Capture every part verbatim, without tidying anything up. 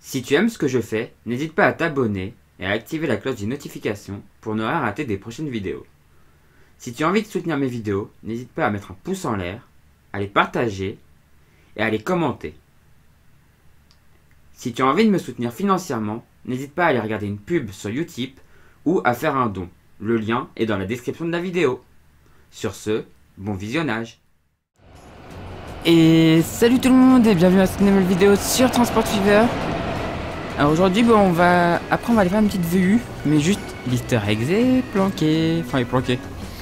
Si tu aimes ce que je fais, n'hésite pas à t'abonner et à activer la cloche des notifications pour ne rien rater des prochaines vidéos. Si tu as envie de soutenir mes vidéos, n'hésite pas à mettre un pouce en l'air, à les partager et à les commenter. Si tu as envie de me soutenir financièrement, n'hésite pas à aller regarder une pub sur Utip ou à faire un don. Le lien est dans la description de la vidéo. Sur ce, bon visionnage. Et salut tout le monde et bienvenue à cette nouvelle vidéo sur Transport Fever. Alors aujourd'hui, bon, on va... Après on va aller faire une petite V U, mais juste l'easter egg est planqué. Enfin, il est planqué.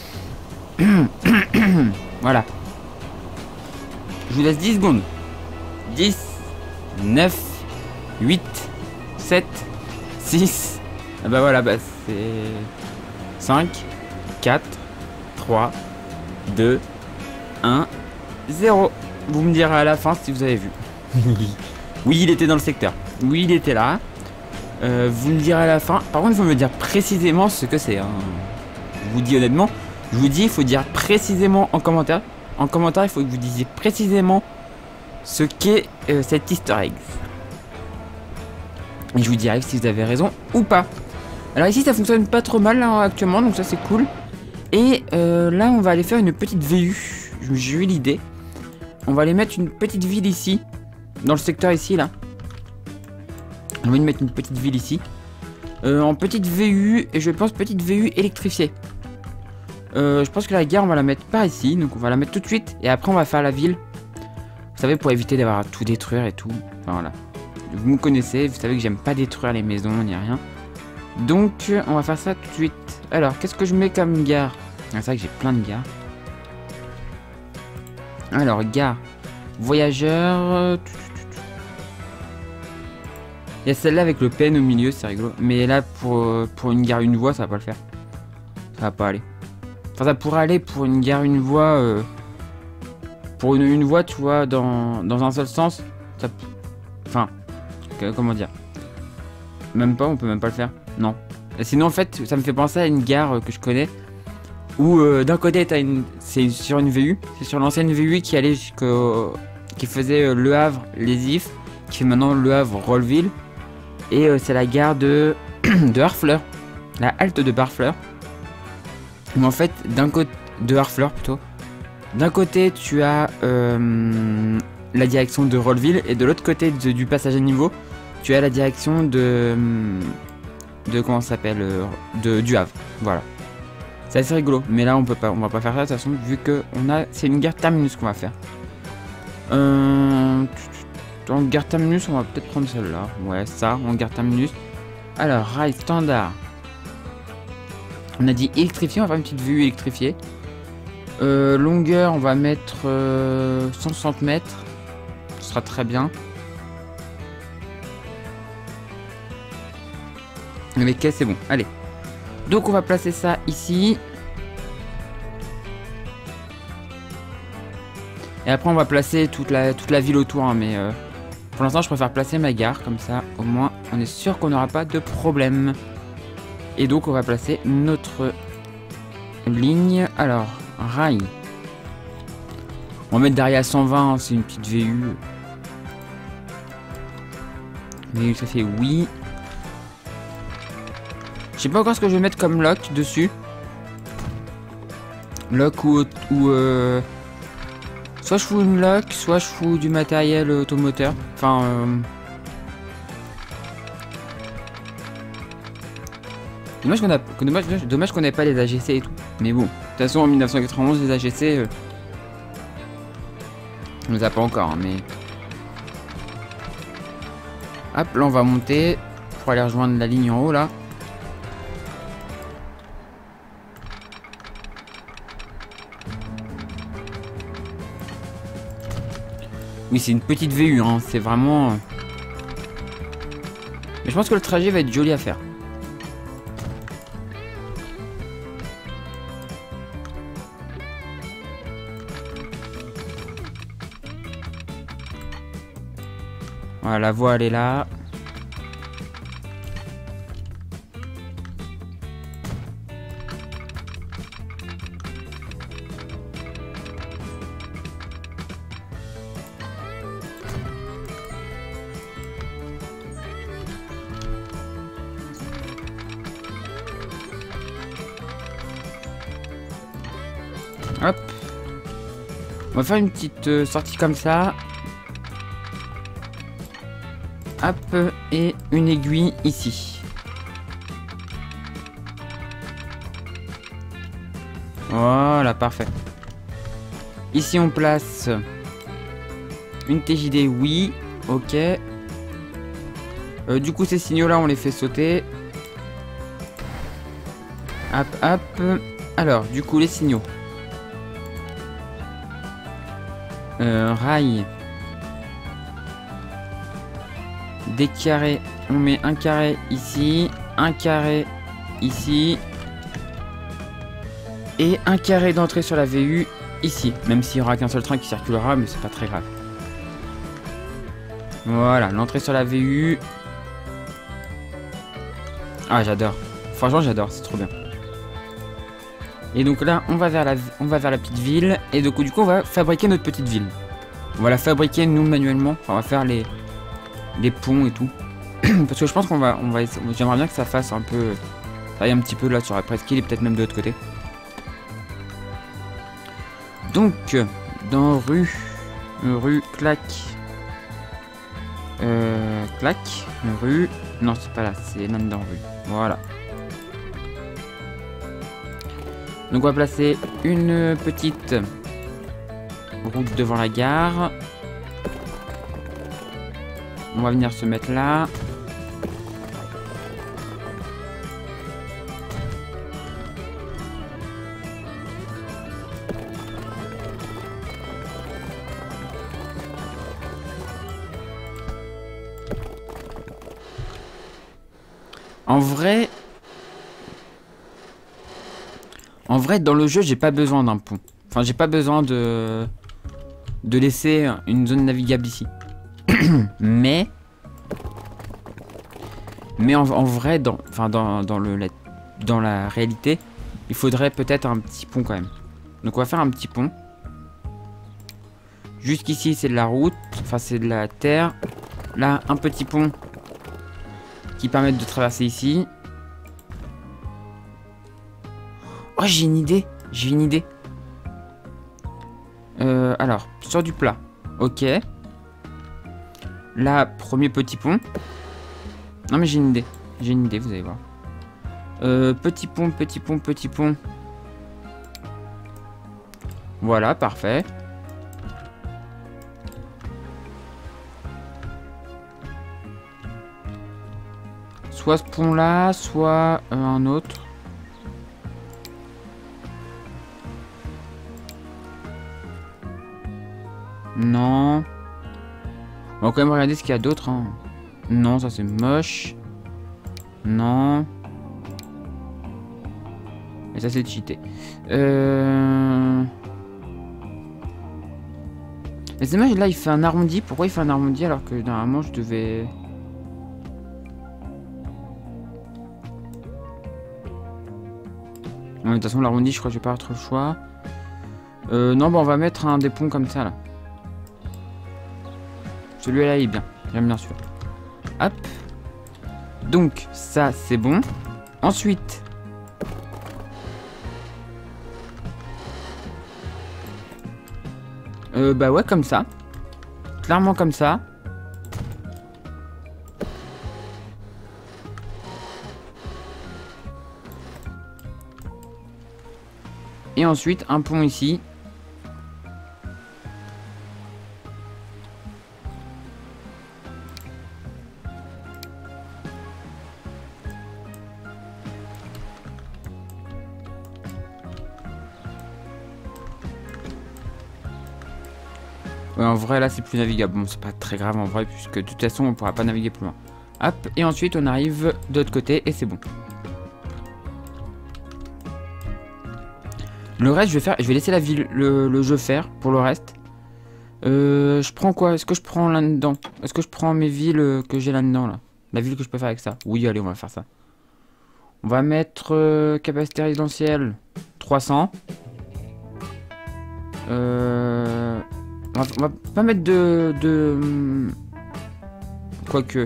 Voilà. Je vous laisse dix secondes. dix, neuf, huit, sept, six... Ah bah voilà, bah c'est... cinq, quatre, trois, deux, un, zéro. Vous me direz à la fin si vous avez vu. Oui, il était dans le secteur. Oui, il était là. Euh, vous me direz à la fin. Par contre, il faut me dire précisément ce que c'est. Hein. Je vous dis honnêtement. Je vous dis, il faut dire précisément en commentaire. En commentaire, il faut que vous disiez précisément ce qu'est euh, cet easter egg. Et je vous dirai si vous avez raison ou pas. Alors ici, ça fonctionne pas trop mal là, actuellement, donc ça c'est cool. Et euh, là, on va aller faire une petite V U. J'ai eu l'idée. On va aller mettre une petite ville ici. Dans le secteur ici, là. On va mettre une petite ville ici. Euh, en petite V U, et je pense petite V U électrifiée. Euh, je pense que la gare, on va la mettre par ici. Donc on va la mettre tout de suite. Et après, on va faire la ville. Vous savez, pour éviter d'avoir à tout détruire et tout. Enfin, voilà. Vous me connaissez, vous savez que j'aime pas détruire les maisons, ni rien. Donc, on va faire ça tout de suite. Alors, qu'est-ce que je mets comme gare? Ah, c'est vrai que j'ai plein de gares. Alors, gare. Voyageurs. Il y a celle-là avec le P N au milieu, c'est rigolo. Mais là, pour, pour une gare une voie, ça va pas le faire. Ça va pas aller. Enfin, ça pourrait aller pour une gare une voie. Euh, pour une, une voie, tu vois, dans, dans un seul sens. Ça, enfin, comment dire? Même pas, on peut même pas le faire. Non. Et sinon, en fait, ça me fait penser à une gare que je connais. Où euh, d'un côté, t'as une, c'est sur une V U. C'est sur l'ancienne V U qui allait jusqu'au. Qui faisait euh, Le Havre, Les Ifs. Qui fait maintenant Le Havre, Rolleville. Et euh, c'est la gare de, de Harfleur. La halte de Harfleur. Mais en fait, d'un côté. De Harfleur plutôt. D'un côté, tu as euh, la direction de Rolleville. Et de l'autre côté de, du passage à niveau, tu as la direction de. De comment ça s'appelle de Du Havre. Voilà. C'est assez rigolo. Mais là, on peut pas. On va pas faire ça de toute façon, vu que on a. C'est une gare terminus qu'on va faire. Euh. En gare terminus, on va peut-être prendre celle-là. Ouais, ça, en gare terminus. Alors, rail standard. On a dit électrifié, on va faire une petite vue électrifiée. Euh, longueur, on va mettre euh, cent soixante mètres. Ce sera très bien. Les caisses, c'est bon. Allez. Donc, on va placer ça ici. Et après, on va placer toute la, toute la ville autour. Hein, mais... Euh... Pour l'instant, je préfère placer ma gare, comme ça, au moins, on est sûr qu'on n'aura pas de problème. Et donc, on va placer notre ligne. Alors, rail. On va mettre derrière à cent vingt, hein, c'est une petite V U. V U, ça fait oui. Je sais pas encore ce que je vais mettre comme lock dessus. Lock ou... ou euh... Soit je fous une lock, soit je fous du matériel automoteur. Enfin... Euh... Dommage qu'on a... Dommage, dommage qu'on n'ait pas les A G C et tout. Mais bon, de toute façon en mille neuf cent quatre-vingt-onze les A G C... Euh... On les a pas encore, hein, mais... Hop, là on va monter pour aller rejoindre la ligne en haut là. Oui, c'est une petite V U, hein. C'est vraiment... Mais je pense que le trajet va être joli à faire. Voilà, la voie, elle est là. Hop. On va faire une petite euh, sortie comme ça. Hop. Et une aiguille ici. Voilà, parfait. Ici, on place une T J D, oui. Ok. Euh, du coup, ces signaux-là, on les fait sauter. Hop, hop. Alors, du coup, les signaux. Euh, rail. Des carrés. On met un carré ici. Un carré ici. Et un carré d'entrée sur la V U ici. Même s'il n'y aura qu'un seul train qui circulera, mais c'est pas très grave. Voilà, l'entrée sur la V U. Ah, j'adore. Franchement, j'adore, c'est trop bien. Et donc là, on va vers la, on va vers la petite ville. Et donc, du coup, on va fabriquer notre petite ville. On va la fabriquer, nous, manuellement. Enfin, on va faire les, les ponts et tout. Parce que je pense qu'on va... On va j'aimerais bien que ça fasse un peu... Ça aille un petit peu là sur la presqu'île et peut-être même de l'autre côté. Donc, dans rue... Rue, clac... Euh... Clac... Rue... Non, c'est pas là, c'est là-dedans, rue. Voilà. Donc on va placer une petite route devant la gare. On va venir se mettre là. En vrai... En vrai, dans le jeu, j'ai pas besoin d'un pont. Enfin, j'ai pas besoin de... de laisser une zone navigable ici. Mais... Mais en, en vrai, dans... Enfin, dans, dans, le, la, dans la réalité, il faudrait peut-être un petit pont quand même. Donc, on va faire un petit pont. Jusqu'ici, c'est de la route. Enfin, c'est de la terre. Là, un petit pont qui permet de traverser ici. Oh, j'ai une idée. J'ai une idée. Euh, alors, sur du plat. Ok. Là, premier petit pont. Non, mais j'ai une idée. J'ai une idée, vous allez voir. Euh, petit pont, petit pont, petit pont. Voilà, parfait. Soit ce pont-là, soit euh, un autre. Non. On va quand même regarder ce qu'il y a d'autre. Hein. Non, ça c'est moche. Non. Et ça c'est cheaté. Euh... Mais c'est dommage, là il fait un arrondi. Pourquoi il fait un arrondi alors que normalement je devais... Non, de toute façon l'arrondi je crois que je vais pas avoir trop le choix. Euh, non, bah on va mettre un des ponts comme ça là. Celui-là il est bien. J'aime bien celui-là. Hop. Donc ça c'est bon. Ensuite. Euh, bah ouais, comme ça. Clairement comme ça. Et ensuite un pont ici. Ouais, en vrai là c'est plus navigable. Bon, c'est pas très grave en vrai puisque de toute façon on pourra pas naviguer plus loin. Hop, et ensuite on arrive de l'autre côté et c'est bon. Le reste je vais faire, je vais laisser la ville, le, le jeu faire pour le reste. Euh, je prends quoi? Est-ce que je prends là-dedans? Est-ce que je prends mes villes que j'ai là-dedans là? La ville que je peux faire avec ça? Oui, allez, on va faire ça. On va mettre euh, capacité résidentielle trois cents. Euh, on, va, on va pas mettre de... de... Quoique.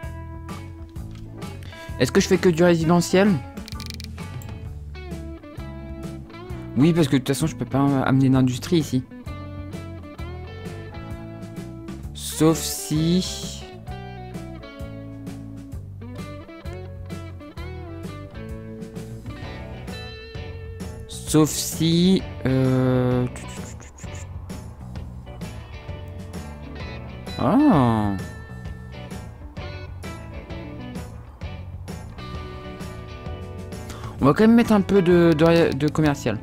Est-ce que je fais que du résidentiel? Oui, parce que de toute façon, je peux pas amener d'industrie ici. Sauf si... Sauf si... Euh... Oh. On va quand même mettre un peu de, de, de commercial.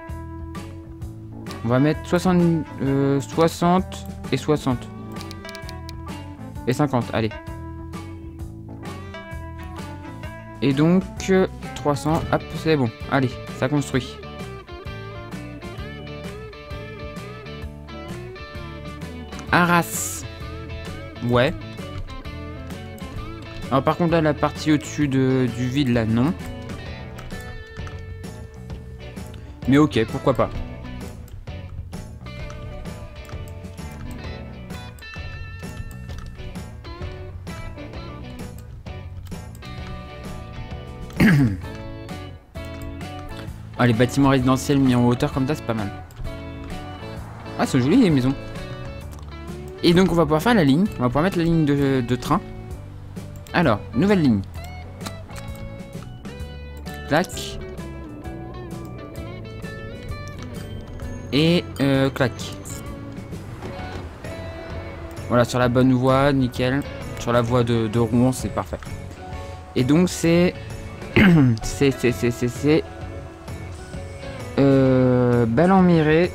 On va mettre soixante, euh, soixante et soixante. Et cinquante, allez. Et donc, trois cents, hop, c'est bon. Allez, ça construit. Arras. Ouais. Alors par contre là, la partie au-dessus de, du vide, là, non. Mais ok, pourquoi pas. Ah, les bâtiments résidentiels mis en hauteur comme ça, c'est pas mal. Ah, c'est joli les maisons. Et donc on va pouvoir faire la ligne. On va pouvoir mettre la ligne de, de train. Alors, nouvelle ligne. Clac. Et euh, clac. Voilà, sur la bonne voie, nickel. Sur la voie de, de Rouen, c'est parfait. Et donc c'est... c'est... c'est... c'est... c'est... c'est... Euh... Ballon-Miré.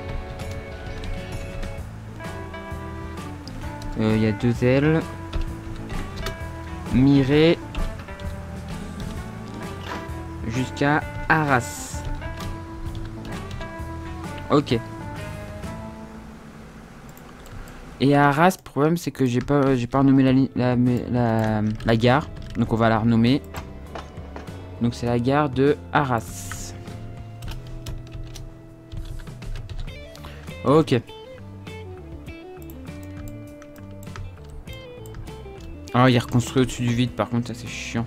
Il euh, y a deux L. Miré. Jusqu'à Arras. Ok. Et à Arras, le problème c'est que j'ai pas j'ai pas renommé la, la, la, la gare. Donc on va la renommer. Donc c'est la gare de Arras. Ok. Ah, il est reconstruit au-dessus du vide, par contre, ça c'est chiant.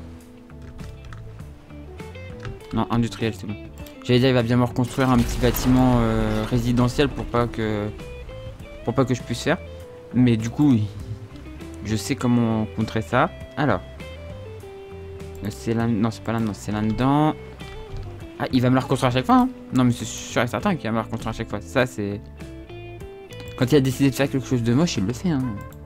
Non, industriel, c'est bon. J'allais dire, il va bien me reconstruire un petit bâtiment euh, résidentiel pour pas que pour pas que je puisse faire. Mais du coup, je sais comment contrer ça. Alors, c'est là, non, c'est pas là, non, c'est là-dedans. Ah, il va me la reconstruire à chaque fois, hein. Non, mais c'est sûr et certain qu'il va me la reconstruire à chaque fois. Ça, c'est... Quand il a décidé de faire quelque chose de moche, il le fait, hein.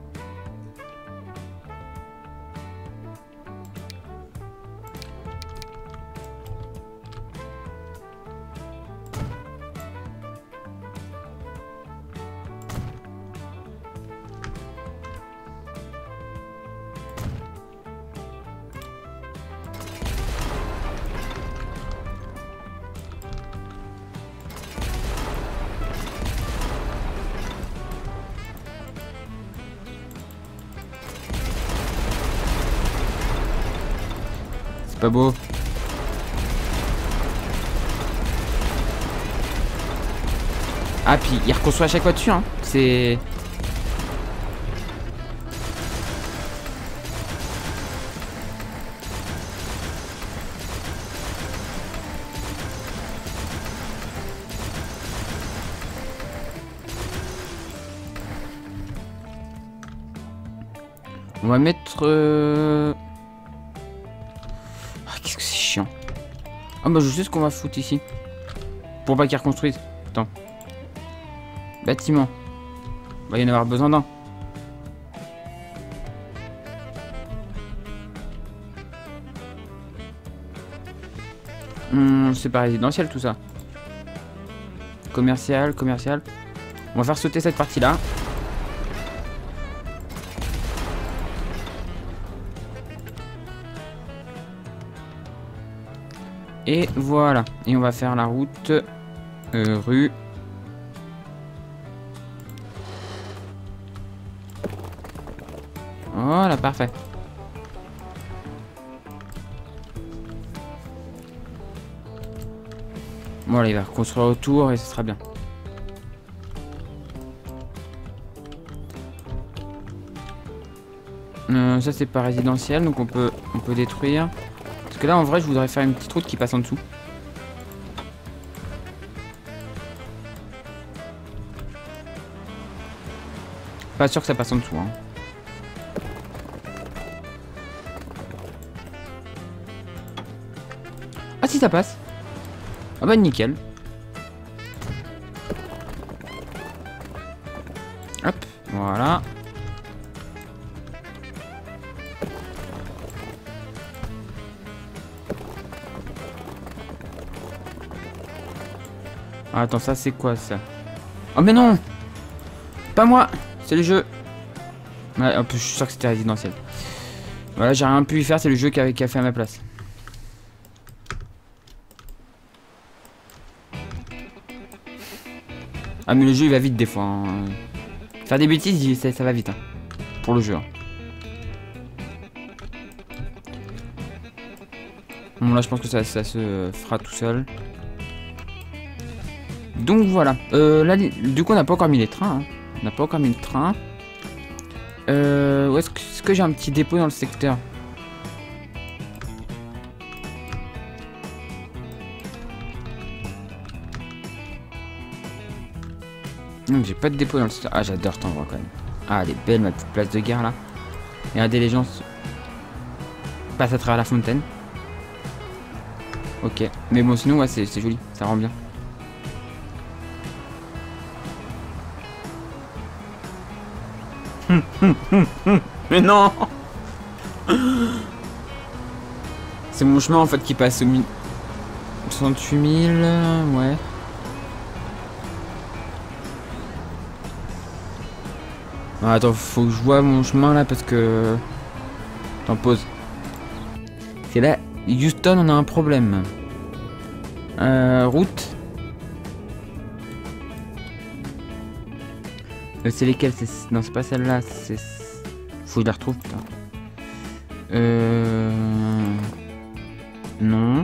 C'est pas beau. Ah, puis il reconstruit à chaque fois dessus, hein. C'est... On va mettre... Euh... Ah, qu'est-ce que c'est chiant. Ah bah je sais ce qu'on va foutre ici. Pour pas qu'ils reconstruisent. Attends. Bâtiment. Il va y en avoir besoin d'un. Hum, c'est pas résidentiel tout ça. Commercial, commercial. On va faire sauter cette partie-là. Et voilà. Et on va faire la route euh, rue. Voilà, parfait. Voilà, il va reconstruire autour et ce sera bien. Euh, ça c'est pas résidentiel, donc on peut on peut détruire. Parce que là en vrai je voudrais faire une petite route qui passe en dessous. Pas sûr que ça passe en dessous. Hein. Ah si ça passe. Ah bah nickel. Hop, voilà. Ah, attends, ça c'est quoi ça? Oh mais non! Pas moi! C'est le jeu! Ouais, en plus je suis sûr que c'était résidentiel. Voilà, j'ai rien pu y faire, c'est le jeu qui a, qui a fait à ma place. Ah mais le jeu il va vite des fois. Hein. Faire des bêtises, ça, ça va vite. Hein. Pour le jeu. Hein. Bon là je pense que ça, ça se fera tout seul. Donc voilà. Euh, là, du coup on n'a pas encore mis les trains. Hein. On n'a pas encore mis le train. Euh, où est-ce que, est-ce que j'ai un petit dépôt dans le secteur? J'ai pas de dépôt dans le secteur. Ah j'adore cet endroit quand même. Ah elle est belle ma petite place de gare là. Regardez les gens passent à travers la fontaine. Ok. Mais bon sinon ouais c'est joli. Ça rend bien. Mais non. C'est mon chemin en fait qui passe au mille. soixante-huit mille. Ouais. Ah, attends, faut que je vois mon chemin là parce que... Attends, pause. C'est là, Houston, on a un problème. Euh, route. Euh, c'est lesquelles? Non, c'est pas celle-là. C'est... Faut que je la retrouve, putain. Euh... Non.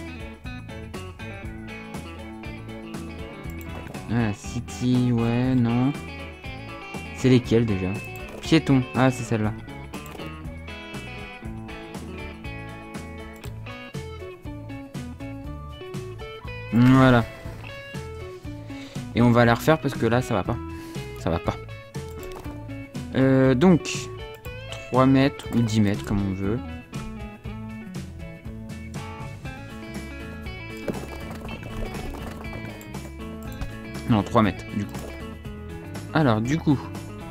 Ah, City, ouais, non. C'est lesquels déjà? Piéton. Ah, c'est celle-là. Voilà. Et on va la refaire parce que là, ça va pas. Ça va pas. Euh, donc, trois mètres ou dix mètres, comme on veut. Non, trois mètres, du coup. Alors, du coup...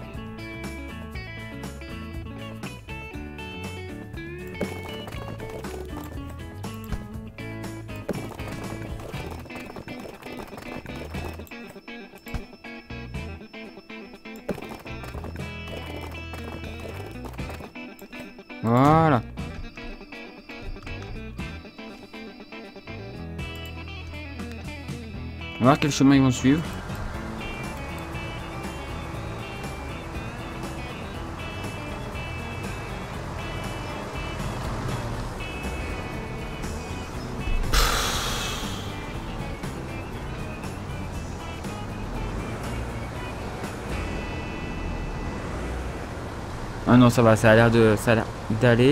Voilà. On va voir quel chemin ils vont suivre. Ah non, ça va, ça a l'air de, ça a l'air d'aller.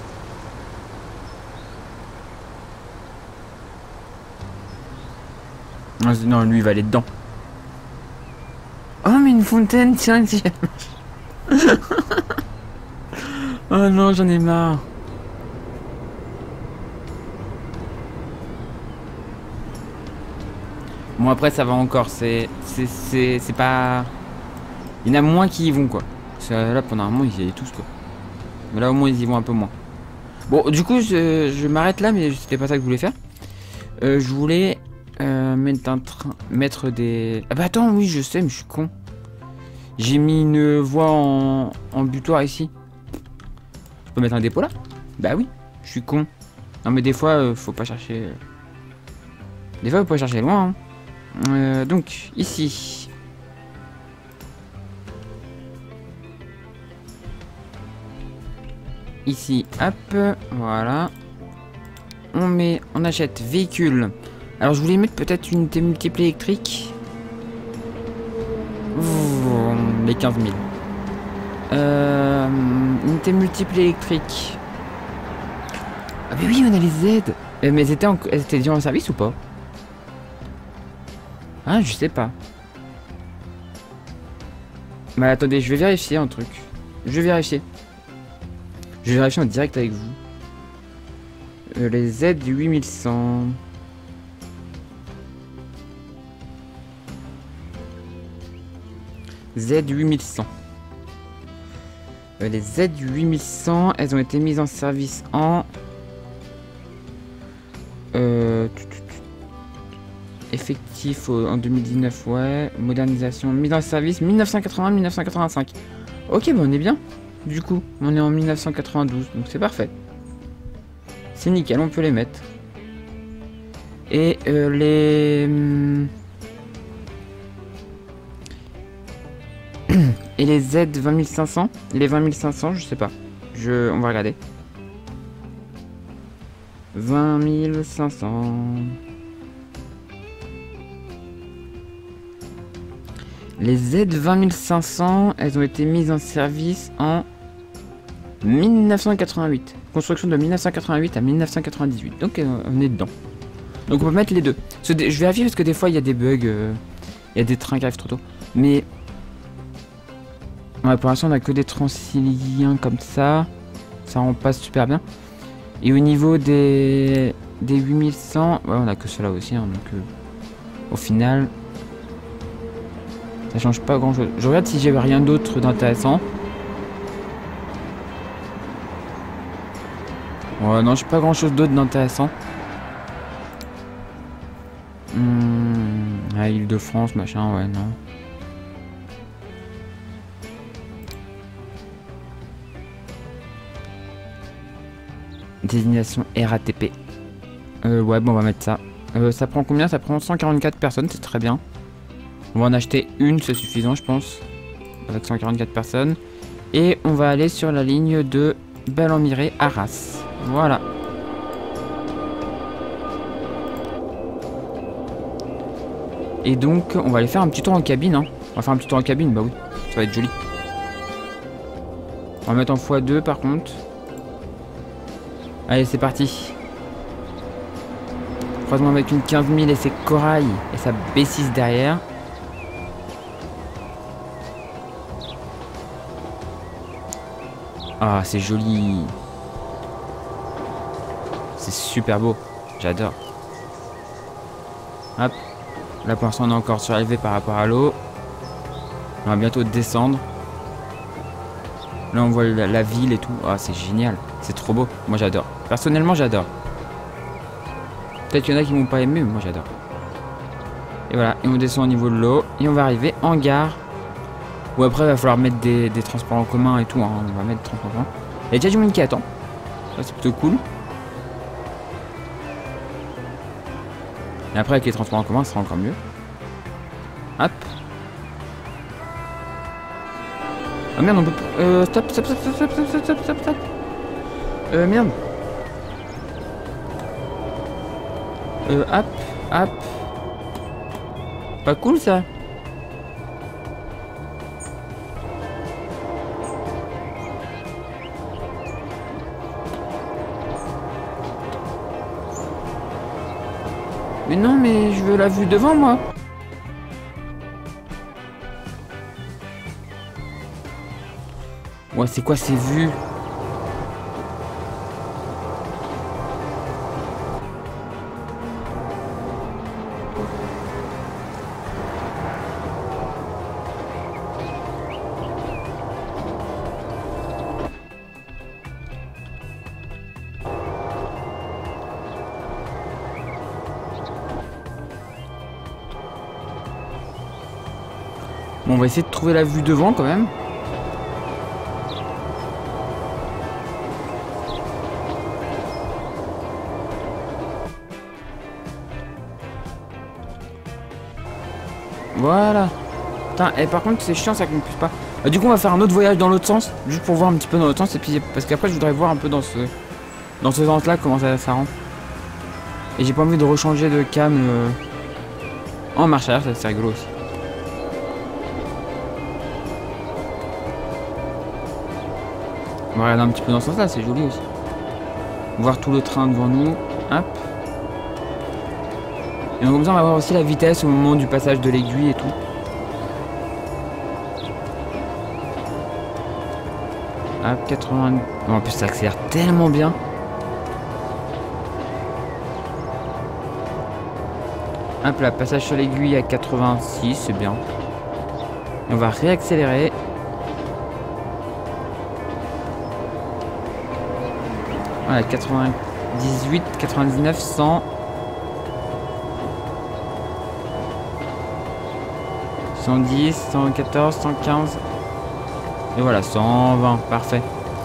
Non, lui, il va aller dedans. Oh, mais une fontaine, tiens, tiens. Oh non, j'en ai marre. Bon, après, ça va encore. C'est, c'est, c'est, c'est pas... Il y en a moins qui y vont, quoi. Là, pendant un moment, ils y allaient tous, quoi. Mais là, au moins, ils y vont un peu moins. Bon, du coup, je, je m'arrête là, mais c'était pas ça que je voulais faire. Euh, je voulais euh, mettre un train, mettre des... Ah bah attends, oui, je sais, mais je suis con. J'ai mis une voie en, en butoir ici. Je peux mettre un dépôt là? Bah oui, je suis con. Non, mais des fois, euh, faut pas chercher... Des fois, faut pas chercher loin. Hein. Euh, donc, ici... Ici, hop, voilà. On met, on achète véhicule. Alors je voulais mettre peut-être une unité multiple électrique. Les quinze mille. Euh, unité multiple électrique. Ah mais oui, on a les aides. Euh, mais elles étaient, en, elles étaient déjà en service ou pas? Ah, je sais pas. Mais attendez, je vais vérifier un truc. Je vais vérifier. Je vais vérifier en direct avec vous. Euh, les Z huit mille cent. Z huit mille cent. Euh, les Z huit mille cent, elles ont été mises en service en... Euh... Effectif au, en deux mille dix-neuf, ouais. Modernisation, mise en service mille neuf cent quatre-vingt mille neuf cent quatre-vingt-cinq. Ok, bon, on est bien. Du coup, on est en mille neuf cent quatre-vingt-douze, donc c'est parfait. C'est nickel, on peut les mettre. Et euh, les... Et les Z vingt mille cinq cents, les vingt mille cinq cents, je sais pas. Je... On va regarder. vingt mille cinq cents... Les Z vingt mille cinq cents, elles ont été mises en service en mille neuf cent quatre-vingt-huit. Construction de mille neuf cent quatre-vingt-huit à mille neuf cent quatre-vingt-dix-huit. Donc euh, on est dedans. Donc on peut mettre les deux. Je vérifie parce que des fois il y a des bugs. Euh, il y a des trains qui arrivent trop tôt. Mais ouais, pour l'instant on a que des transiliens comme ça. Ça rend pas super bien. Et au niveau des, des huit mille cent, ouais, on a que cela aussi. Hein, donc euh, au final... Ça change pas grand chose. Je regarde si j'avais rien d'autre d'intéressant. Ouais, non, j'ai pas grand chose d'autre d'intéressant. Hum, ah, Île-de-France, machin, ouais, non. Désignation R A T P. Euh, ouais, bon, on va mettre ça. Euh, ça prend combien? Ça prend cent quarante-quatre personnes, c'est très bien. On va en acheter une, c'est suffisant, je pense. Avec cent quarante-quatre personnes. Et on va aller sur la ligne de Belle-en-Mirée, Arras. Voilà. Et donc, on va aller faire un petit tour en cabine. Hein. On va faire un petit tour en cabine, bah oui. Ça va être joli. On va mettre en fois deux par contre. Allez, c'est parti. Croisement avec une quinze mille et ses corail et sa B six derrière. Ah, c'est joli. C'est super beau. J'adore. Hop. Là, pour l'instant, on est encore surélevé par rapport à l'eau. On va bientôt descendre. Là, on voit la, la ville et tout. Ah, c'est génial. C'est trop beau. Moi, j'adore. Personnellement, j'adore. Peut-être qu'il y en a qui m'ont pas aimé, mais moi, j'adore. Et voilà. Et on descend au niveau de l'eau. Et on va arriver en gare. Ou après, il va falloir mettre des, des transports en commun et tout. Hein. On va mettre des transports en commun. Il y a déjà du monde qui attend. Ça, c'est plutôt cool. Et après, avec les transports en commun, ça sera encore mieux. Hop. Ah merde, on peut... Euh, stop, stop, stop, stop, stop, stop, stop, stop, stop. Euh, merde. Euh, hop, hop. Pas cool, ça. Mais non, mais je veux la vue devant moi. Ouais, c'est quoi ces vues? Bon, on va essayer de trouver la vue devant quand même. Voilà. Putain, et par contre c'est chiant ça qu'on puisse pas. Ah, du coup on va faire un autre voyage dans l'autre sens, juste pour voir un petit peu dans l'autre sens et puis parce qu'après je voudrais voir un peu dans ce dans ce sens là comment ça, ça rend. Et j'ai pas envie de rechanger de cam euh, en marche arrière, ça c'est rigolo aussi. On va regarder un petit peu dans ce sens là, c'est joli aussi. Voir tout le train devant nous. Hop. Et donc comme ça on va voir aussi la vitesse au moment du passage de l'aiguille et tout. à quatre-vingts. Oh, en plus, ça accélère tellement bien. Hop là, passage sur l'aiguille à quatre-vingt-six, c'est bien. Et on va réaccélérer. Voilà, quatre-vingt-dix-huit, quatre-vingt-dix-neuf, cent. cent dix, cent quatorze, cent quinze. Et voilà, cent vingt, parfait.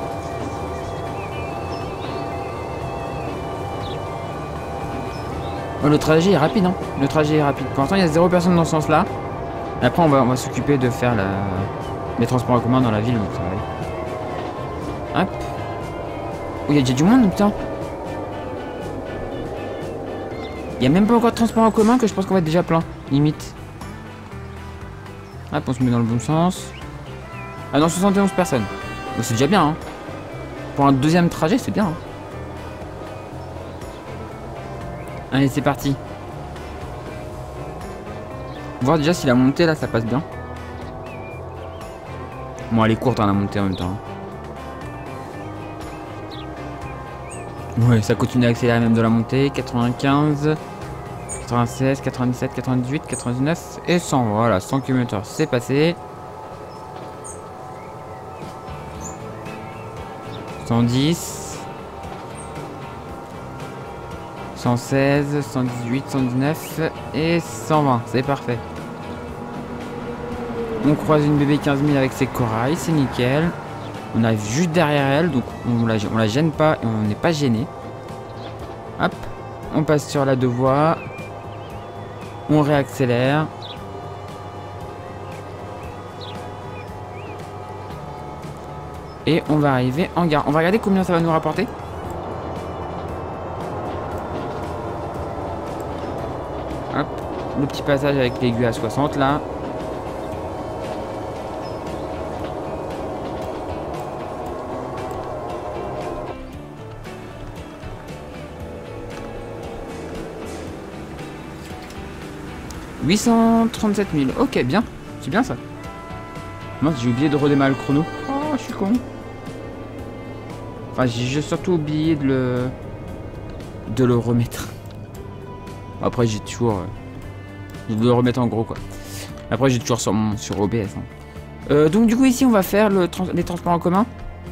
Oh, le trajet est rapide, hein. Le trajet est rapide. Pour l'instant, il y a zéro personne dans ce sens-là. Après, on va, on va s'occuper de faire la... les transports en commun dans la ville, donc ça va aller. Hop. Oh, il y a déjà du monde, putain. Il n'y a même pas encore de transport en commun que je pense qu'on va être déjà plein, limite. Hop, on se met dans le bon sens. Ah non, soixante et onze personnes. Bon, c'est déjà bien, hein. Pour un deuxième trajet, c'est bien, hein. Allez, c'est parti. Voir déjà si la montée là ça passe bien. Bon, elle est courte hein, la montée en même temps. Ouais, ça continue à accélérer même de la montée. quatre-vingt-quinze, quatre-vingt-seize, quatre-vingt-dix-sept, quatre-vingt-dix-huit, quatre-vingt-dix-neuf et cent. Voilà, cent kilomètres heure, c'est passé. cent dix. cent seize, cent dix-huit, cent dix-neuf et cent vingt, c'est parfait. On croise une B B quinze mille avec ses corails, c'est nickel. On arrive juste derrière elle, donc on la, on la gêne pas et on n'est pas gêné. Hop, on passe sur la deux voies. On réaccélère. Et on va arriver en gare. On va regarder combien ça va nous rapporter. Hop, le petit passage avec l'aiguille à soixante là. huit cent trente-sept mille, ok, bien, c'est bien ça. Moi j'ai oublié de redémarrer le chrono. Oh, je suis con. Enfin, j'ai surtout oublié de le de le remettre. Après j'ai toujours euh, de le remettre en gros quoi. Après j'ai toujours sur mon sur O B S. Hein. Euh, donc du coup ici on va faire le trans les transports en commun.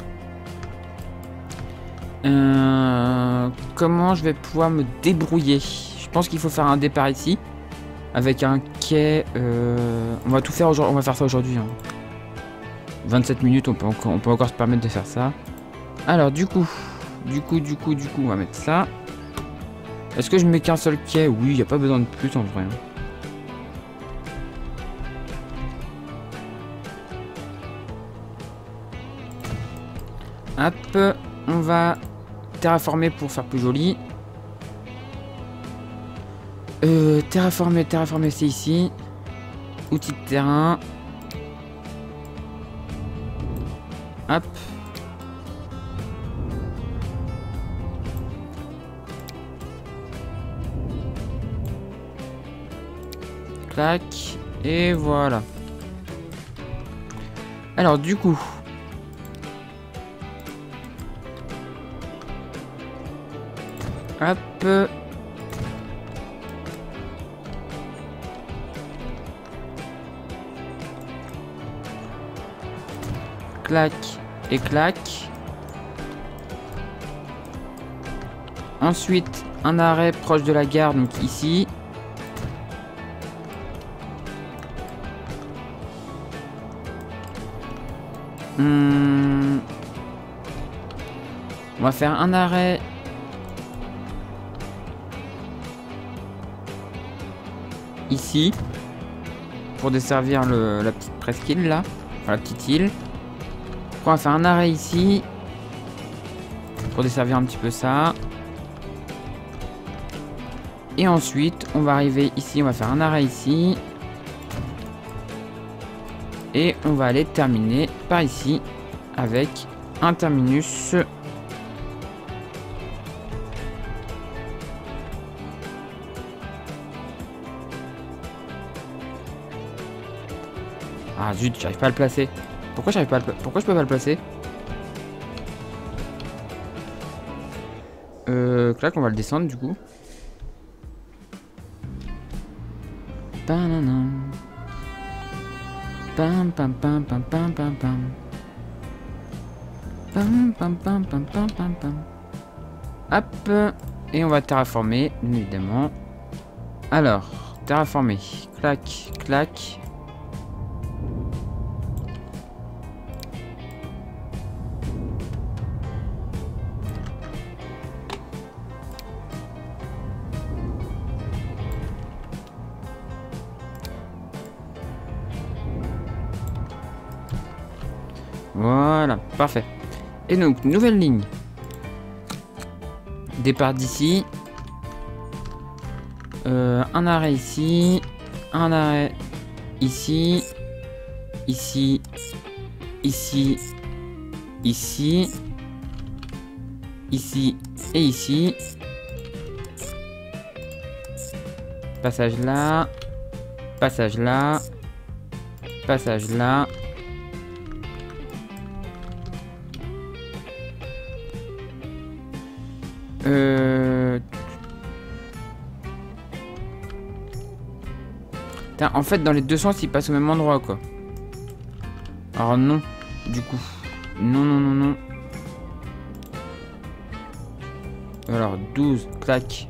Euh, comment je vais pouvoir me débrouiller? Je pense qu'il faut faire un départ ici. Avec un quai, euh, on va tout faire aujourd'hui, on va faire ça aujourd'hui. Hein. vingt-sept minutes, on peut, encore, on peut encore se permettre de faire ça. Alors du coup, du coup, du coup, du coup, on va mettre ça. Est-ce que je mets qu'un seul quai? Oui, il n'y a pas besoin de plus en vrai. Hop, on va terraformer pour faire plus joli. Euh, terraformer, terraformer, c'est ici. Outils de terrain. Hop. Clac. Et voilà. Alors du coup. Hop. Clac et clac. Ensuite, un arrêt proche de la gare, donc ici. Hum... On va faire un arrêt. Ici. Pour desservir le, la petite presqu'île là. Enfin, la petite île. On va faire un arrêt ici pour desservir un petit peu ça. Et ensuite, on va arriver ici, on va faire un arrêt ici. Et on va aller terminer par ici avec un terminus. Ah zut, j'arrive pas à le placer. Pourquoi j'arrive pas à le... Pourquoi je peux pas le placer? Euh, clac, on va le descendre du coup. Pam pam pam pam pam pam pam pam. Pam pam pam pam pam pam pam. Hop. Et on va terraformer, bien évidemment. Alors, terraformer. Clac, clac. Voilà, parfait. Et donc, nouvelle ligne. Départ d'ici. Euh, un arrêt ici. Un arrêt ici. Ici. Ici. Ici. Ici. Et ici. Passage là. Passage là. Passage là. Euh... Putain, en fait, dans les deux sens, il passe au même endroit, quoi. Alors non, du coup. Non, non, non, non. Alors, douze, clac.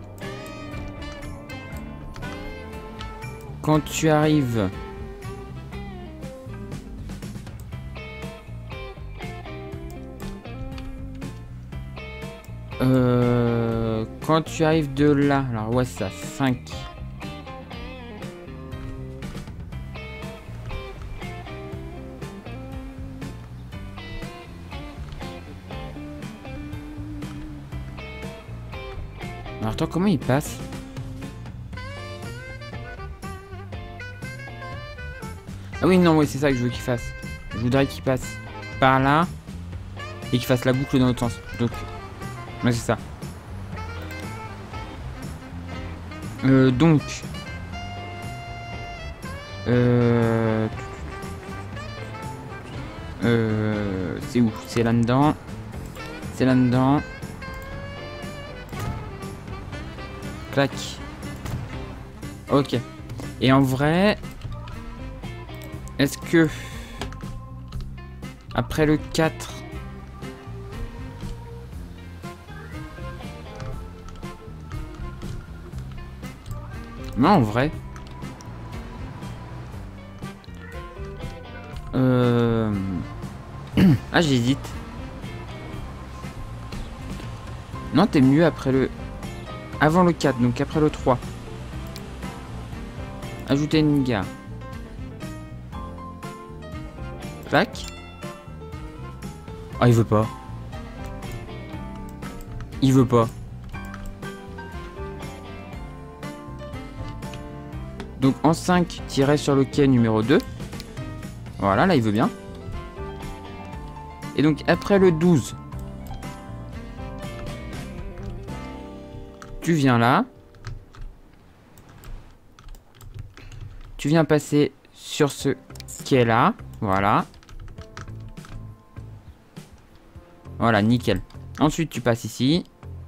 Quand tu arrives... Euh, quand tu arrives de là, alors ouais ça, cinq. Alors toi comment il passe? Ah oui non oui c'est ça que je veux qu'il fasse. Je voudrais qu'il passe par là et qu'il fasse la boucle dans l'autre sens. Donc ouais, c'est ça. Euh, donc. Euh. Euh. C'est où? C'est là-dedans. C'est là-dedans. Clac. Ok. Et en vrai. Est-ce que. Après le quatre. Non, en vrai. Euh... ah, j'hésite. Non, t'es mieux après le... Avant le quatre, donc après le trois. Ajouter une gare. Clac. Ah, il veut pas. Il veut pas. Donc en cinq, tirer sur le quai numéro deux. Voilà, là il veut bien. Et donc après le douze, tu viens là. Tu viens passer sur ce quai là. Voilà. Voilà, nickel. Ensuite tu passes ici.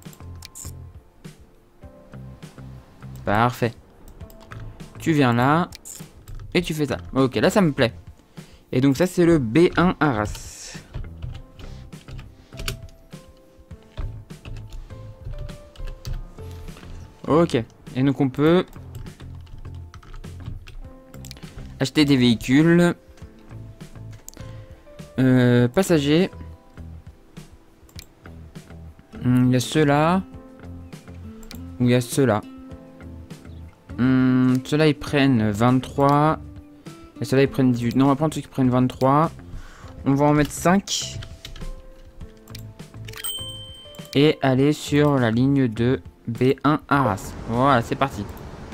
Parfait. Tu viens là, et tu fais ça. Ok, là ça me plaît. Et donc ça c'est le B un Arras. Ok, et donc on peut acheter des véhicules. Euh, passagers. Il y a ceux-là. Ou il y a ceux-là. Hum, ceux-là ils prennent vingt-trois. Et ceux-là ils prennent dix-huit. Non, on va prendre ceux qui prennent vingt-trois. On va en mettre cinq. Et aller sur la ligne de B un Arras. Voilà, c'est parti.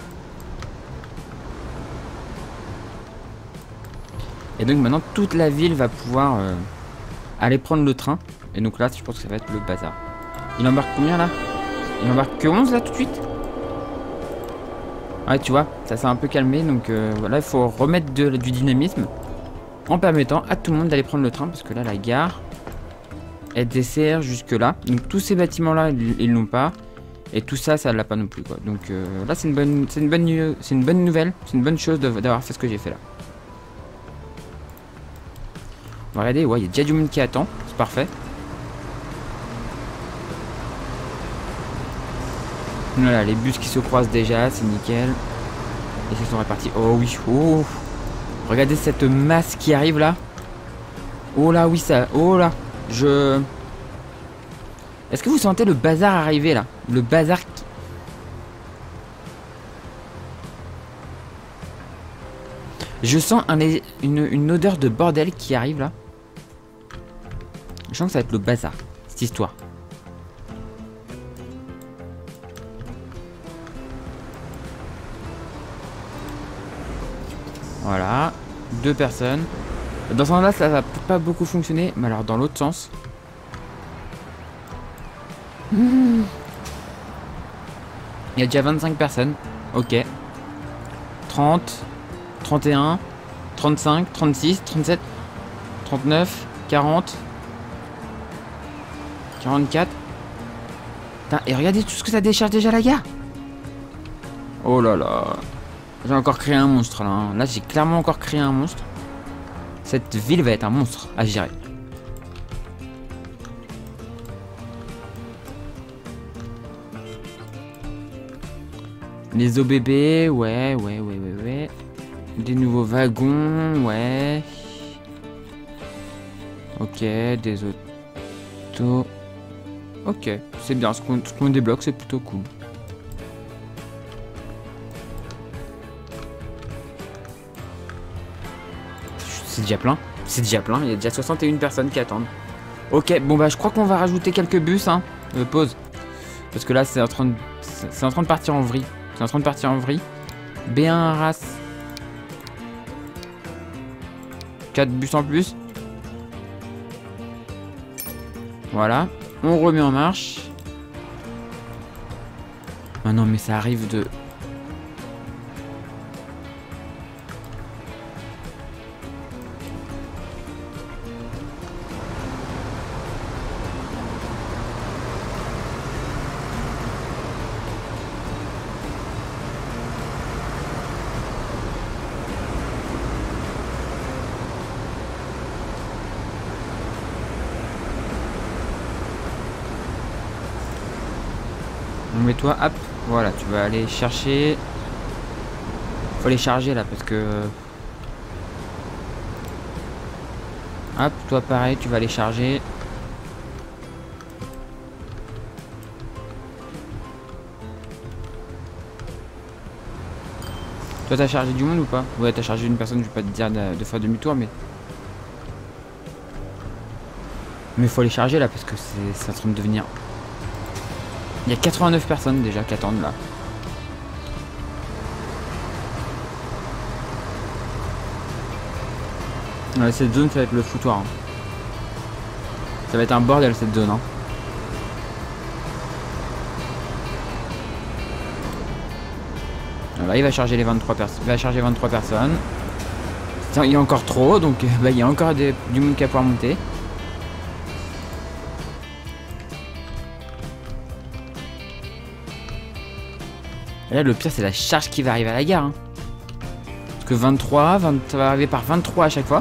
Et donc maintenant toute la ville va pouvoir euh, aller prendre le train. Et donc là je pense que ça va être le bazar. Il embarque combien là? Il embarque que onze là tout de suite? Ouais, tu vois, ça s'est un peu calmé, donc euh, voilà, il faut remettre de, du dynamisme en permettant à tout le monde d'aller prendre le train, parce que là, la gare, elle dessert jusque là. Donc tous ces bâtiments là ils l'ont pas. Et tout ça ça l'a pas non plus quoi. Donc euh, là c'est une bonne c'est une bonne c'est une bonne nouvelle. C'est une bonne chose d'avoir fait ce que j'ai fait là. On va regarder, ouais il y a déjà du monde qui attend. C'est parfait. Voilà les bus qui se croisent déjà, c'est nickel. Et ils sont répartis. Oh oui, oh. Regardez cette masse qui arrive là. Oh là, oui, ça. Oh là. Je. Est-ce que vous sentez le bazar arriver là? Le bazar qui. Je sens un, une, une odeur de bordel qui arrive là. Je sens que ça va être le bazar, cette histoire. Voilà, deux personnes. Dans ce sens-là, ça va pas beaucoup fonctionner, mais alors dans l'autre sens. Mmh. Il y a déjà vingt-cinq personnes. Ok. trente, trente et un, trente-cinq, trente-six, trente-sept, trente-neuf, quarante, quarante-quatre. Putain, et regardez tout ce que ça décharge déjà la gare. Oh là là. J'ai encore créé un monstre là. Hein. Là j'ai clairement encore créé un monstre. Cette ville va être un monstre à gérer. Les O B B, ouais, ouais, ouais, ouais, ouais. Des nouveaux wagons, ouais. Ok, des autos. Ok, c'est bien. Ce qu'on qu'on débloque, c'est plutôt cool. C'est déjà plein. C'est déjà plein. Il y a déjà soixante et une personnes qui attendent. Ok, bon bah je crois qu'on va rajouter quelques bus. Hein. Euh, pause. Parce que là, c'est en train de, c'est en train de partir en vrille. C'est en train de partir en vrille. B un race. quatre bus en plus. Voilà. On remet en marche. Ah non, mais ça arrive de... Mais toi, hop, voilà, tu vas aller chercher. Faut les charger là parce que. Hop, toi pareil, tu vas les charger. Toi, t'as chargé du monde ou pas? Ouais, t'as chargé une personne, je vais pas te dire de, de faire demi-tour, mais. Mais faut les charger là parce que c'est en train de devenir. Il y a quatre-vingt-neuf personnes déjà qui attendent là. Ouais, cette zone ça va être le foutoir. Hein. Ça va être un bordel cette zone. Hein. Voilà, il va charger les vingt-trois personnes. Il va charger vingt-trois personnes. Il y a encore trop, donc bah, il y a encore des, du monde qui va pouvoir monter. Et là, le pire, c'est la charge qui va arriver à la gare. Hein. Parce que vingt-trois, vingt, ça va arriver par vingt-trois à chaque fois.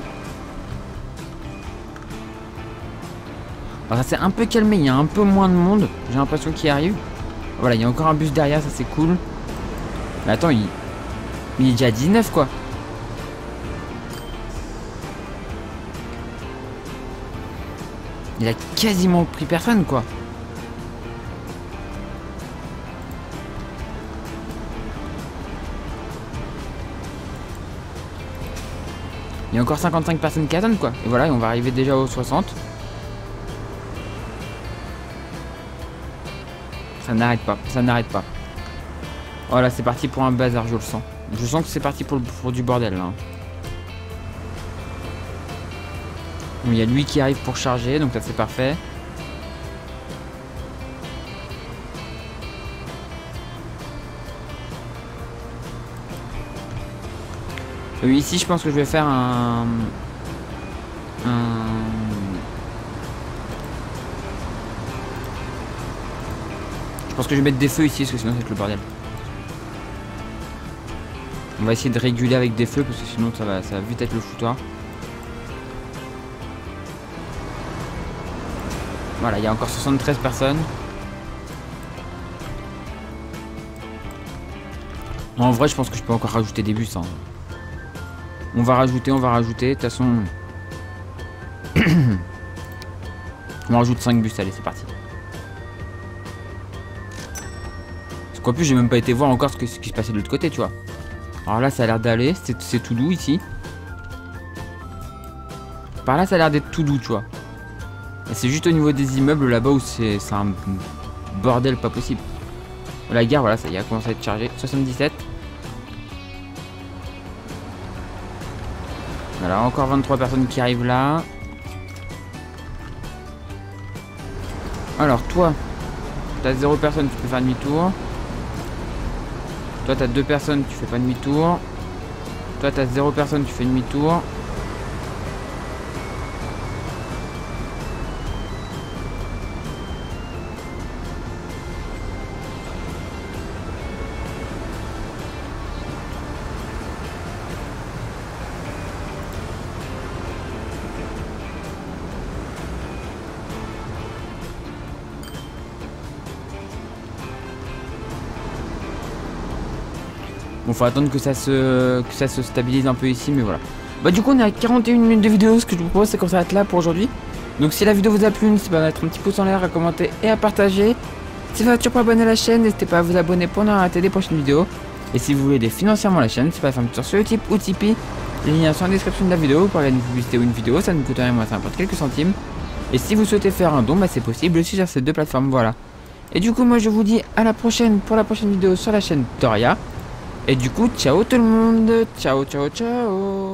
Alors, ça s'est un peu calmé. Il y a un peu moins de monde. J'ai l'impression qu'il arrive. Voilà, il y a encore un bus derrière. Ça, c'est cool. Mais attends, il... il est déjà à dix-neuf, quoi. Il a quasiment pris personne, quoi. Il y a encore cinquante-cinq personnes qui attendent quoi. Et voilà, on va arriver déjà aux soixante. Ça n'arrête pas, ça n'arrête pas. Voilà, c'est parti pour un bazar, je le sens. Je sens que c'est parti pour, le, pour du bordel là. Bon, il y a lui qui arrive pour charger, donc là c'est parfait. Euh, ici, je pense que je vais faire un... un... pense que je vais mettre des feux ici parce que sinon ça va être le bordel. On va essayer de réguler avec des feux parce que sinon ça va, ça va vite être le foutoir. Voilà, il y a encore soixante-treize personnes. En vrai, je pense que je peux encore rajouter des bus. Hein. On va rajouter, on va rajouter. De toute façon... on rajoute cinq bus, allez, c'est parti. Parce qu'en plus, j'ai même pas été voir encore ce, que, ce qui se passait de l'autre côté, tu vois. Alors là, ça a l'air d'aller. C'est tout doux ici. Par là, ça a l'air d'être tout doux, tu vois. C'est juste au niveau des immeubles là-bas où c'est un bordel pas possible. La gare, voilà, ça y est, a commencé à être chargé. soixante-dix-sept. Voilà, encore vingt-trois personnes qui arrivent là. Alors, toi, t'as zéro personne, tu peux faire demi-tour. Toi, t'as deux personnes, tu fais pas demi-tour. Toi, t'as zéro personne, tu fais demi-tour. Bon, faut attendre que ça se que ça se stabilise un peu ici, mais voilà. Bah du coup on est à quarante et une minutes de vidéo. Ce que je vous propose c'est qu'on s'arrête là pour aujourd'hui. Donc si la vidéo vous a plu, n'hésitez pas à mettre un petit pouce en l'air, à commenter et à partager. Si vous n'êtes toujours pas abonné à la chaîne, n'hésitez pas à vous abonner pour ne rien rater des prochaines vidéos. Et si vous voulez aider financièrement la chaîne, n'hésitez pas à faire un petit tour sur Utip ou Tipeee. Les liens sont en description de la vidéo. Pour regarder une publicité ou une vidéo, ça ne coûte rien, moi ça importe quelques centimes. Et si vous souhaitez faire un don, bah c'est possible aussi sur ces deux plateformes, voilà. Et du coup moi je vous dis à la prochaine pour la prochaine vidéo sur la chaîne Toria. Et du coup, ciao tout le monde, ciao ciao ciao.